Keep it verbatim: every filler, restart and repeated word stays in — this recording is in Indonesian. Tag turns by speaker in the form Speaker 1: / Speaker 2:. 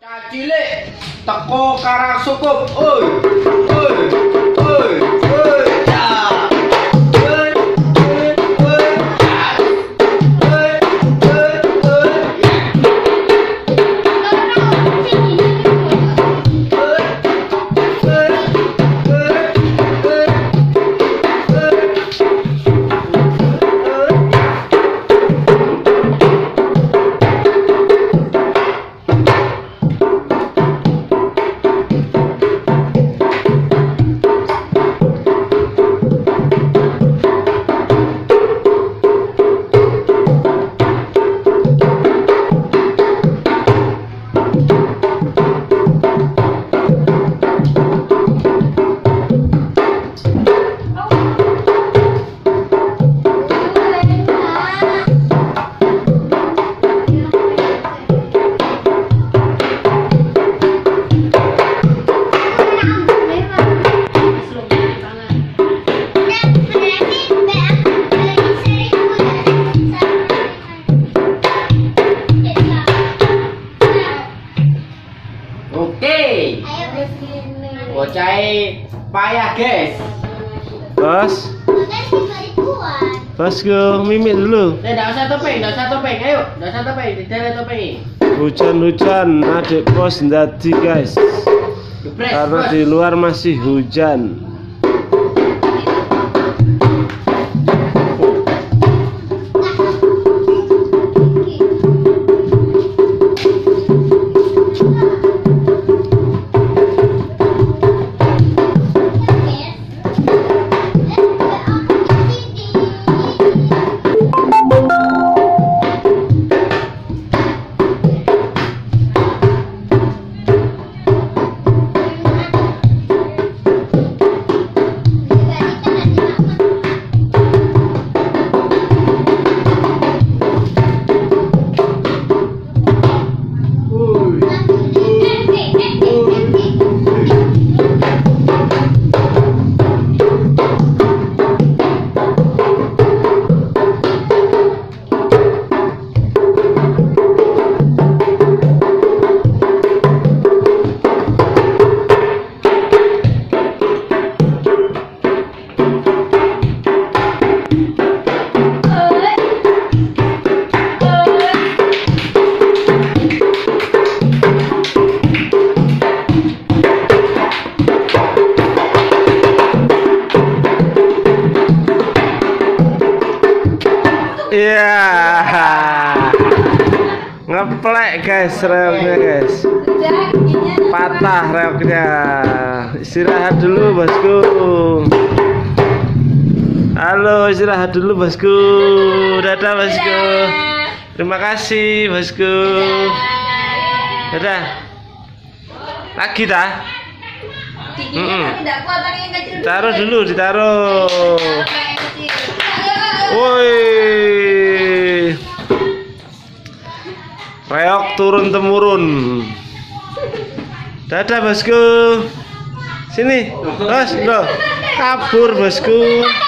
Speaker 1: Cilik teko Karang Sukup. Oi. Oi. Oi. Oi. Ya. Oi. Oi. Oi. Oi. Oi. Oi. Oke, bocah payah guys.
Speaker 2: Bos, bosku mimik dulu.
Speaker 1: Eh, enggak usah topeng, enggak usah topeng. Ayo, enggak usah topeng, tidak ada topeng.
Speaker 2: Hujan-hujan adik bos ndadi guys.
Speaker 1: Gepres,
Speaker 2: Karena
Speaker 1: bos.
Speaker 2: di luar masih hujan. Iya, ngeplek guys reoknya guys, patah reoknya. Istirahat dulu bosku. Halo, istirahat dulu bosku. Dadah bosku. Terima kasih bosku. Dadah. Lagi dah. Taruh dulu, ditaruh. Woi, reok turun temurun. Dadah bosku. Sini, bos, loh, kabur bosku.